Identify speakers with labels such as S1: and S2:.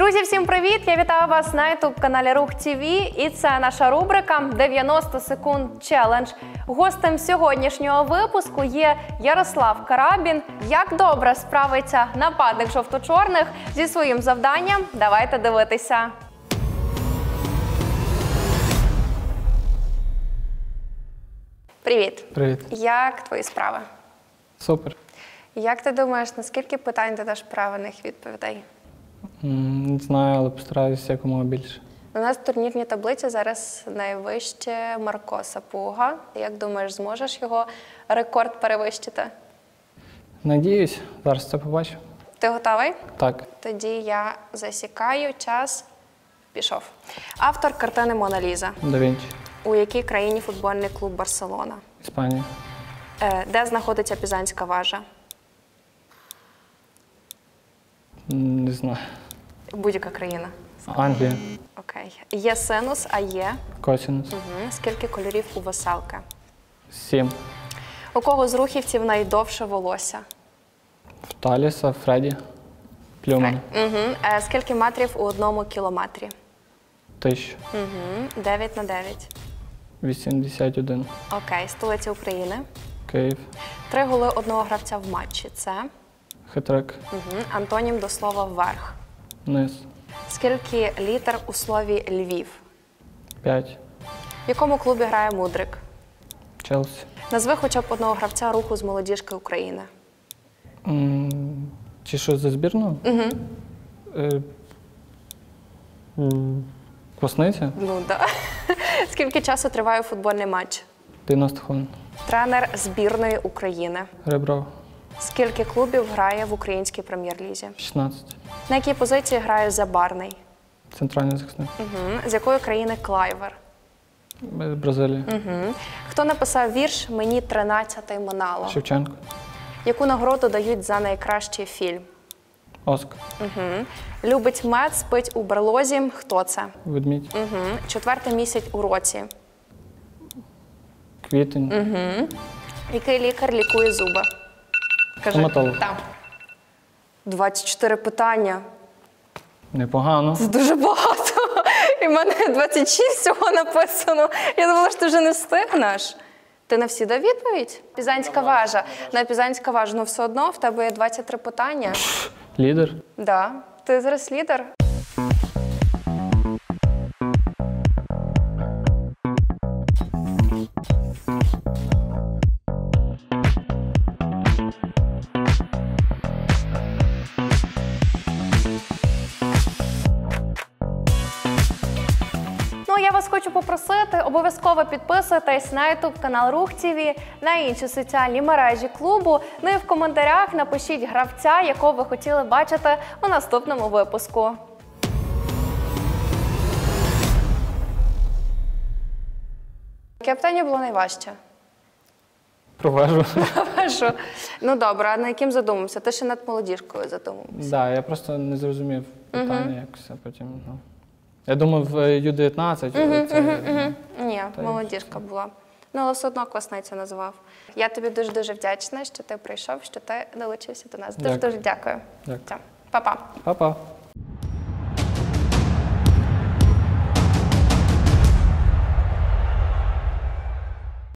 S1: Друзі, всім привіт! Я вітаю вас на YouTube-каналі Рух ТВ, і це наша рубрика «90 секунд челендж». Гостем сьогоднішнього випуску є Ярослав Карабін. Як добре справиться нападник жовто-чорних зі своїм завданням? Давайте дивитися. Привіт!
S2: Привіт.
S1: Як твої справи?
S2: Супер.
S1: Як ти думаєш, на скільки питань ти даш правильних відповідей?
S2: Не знаю, але постараюся якомога більше.
S1: У нас в турнірній таблиці зараз найвище Марко Сапуга. Як думаєш, зможеш його рекорд перевищити?
S2: Надіюсь, зараз це побачу.
S1: Ти готовий?
S2: Так.
S1: Тоді я засікаю, час пішов. Автор картини «Мона Ліза».
S2: Да Вінчі.
S1: У якій країні футбольний клуб «Барселона»?
S2: Іспанія.
S1: Де знаходиться Пізанська вежа?
S2: Не знаю.
S1: Будь-яка країна.
S2: Англія.
S1: Окей. Є синус, а є?
S2: Косінус.
S1: Скільки кольорів у веселки?
S2: 7.
S1: У кого з рухівців найдовше волосся?
S2: В Таліса, Фредді. Плюман.
S1: Скільки метрів у 1 кілометрі?
S2: 1000.
S1: 9 на 9.
S2: 81.
S1: Окей. Столиця України.
S2: Київ.
S1: 3 голи одного гравця в матчі. Це?
S2: Хитрик.
S1: Антонім до слова «вверх».
S2: Низ.
S1: Скільки літер у слові «Львів»?
S2: 5.
S1: В якому клубі грає Мудрик?
S2: Челсі.
S1: Назви хоча б одного гравця руху з молодіжки України.
S2: Чи що за збірну? Квасниця?
S1: Ну, так. Скільки часу триває футбольний матч?
S2: 90 хвилин.
S1: Тренер збірної України.
S2: Ребров.
S1: Скільки клубів грає в українській прем'єр-лізі?
S2: 16.
S1: На якій позиції грає Забарний?
S2: Центральний захисник.
S1: З якої країни Клайвер?
S2: Бразилія.
S1: Хто написав вірш «Мені 13-й минало»?
S2: Шевченко. Яку
S1: нагороду дають за найкращий фільм?
S2: Оскар.
S1: Любить мед, спить у берлозі. Хто це?
S2: Ведмідь.
S1: 4-й місяць у році.
S2: Квітень.
S1: Який лікар лікує зуби? Кажи.
S2: Стоматолог.
S1: Так. 24 питання.
S2: Непогано.
S1: Це дуже багато. І в мене 26 всього написано. Я думала, що ти вже не встигнеш. Ти на всі дав відповідь? Пізанська вежа. На Пізанська вежа, ну все одно в тебе є 23 питання.
S2: Лідер.
S1: Так. Да. Ти зараз лідер. Я вас хочу попросити, обов'язково підписуйтесь на YouTube-канал Рух ТВ, на інші соціальні мережі клубу. Ну і в коментарях напишіть гравця, якого ви хотіли бачити у наступному випуску. Яке питання було найважче?
S2: Провежу.
S1: Провежу. Ну добре, а на яким задумався? Ти ще над молодіжкою задумався.
S2: Так, я просто не зрозумів питання якось, а потім, Я думав, Ю-19.
S1: Ні, молодіжка була. Ну, але все одно Квасницю назвав. Я тобі дуже-дуже вдячна, що ти прийшов, що ти долучився до нас. Дуже-дуже дякую.
S2: Дякую.
S1: Па-па.
S2: Па-па.